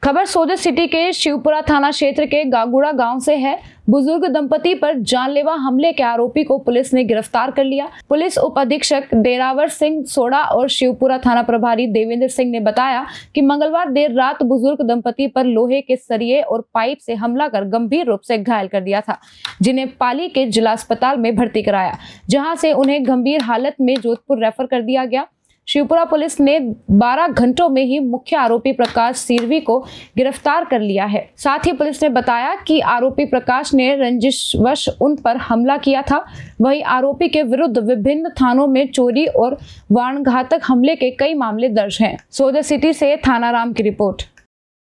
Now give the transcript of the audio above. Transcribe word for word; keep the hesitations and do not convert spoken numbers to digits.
खबर सोजा सिटी के शिवपुरा थाना क्षेत्र के गागुड़ा गांव से है। बुजुर्ग दंपति पर जानलेवा हमले के आरोपी को पुलिस ने गिरफ्तार कर लिया। पुलिस उप अधीक्षक डेरावर सिंह सोडा और शिवपुरा थाना प्रभारी देवेंद्र सिंह ने बताया कि मंगलवार देर रात बुजुर्ग दंपति पर लोहे के सरिये और पाइप से हमला कर गंभीर रूप से घायल कर दिया था, जिन्हें पाली के जिला अस्पताल में भर्ती कराया, जहां से उन्हें गंभीर हालत में जोधपुर रेफर कर दिया गया। शिवपुरा पुलिस ने बारह घंटों में ही मुख्य आरोपी प्रकाश सिरवी को गिरफ्तार कर लिया है। साथ ही पुलिस ने बताया कि आरोपी प्रकाश ने रंजिशवश उन पर हमला किया था। वहीं आरोपी के विरुद्ध विभिन्न थानों में चोरी और वाणघातक हमले के कई मामले दर्ज हैं। सोजा सिटी से थाना राम की रिपोर्ट।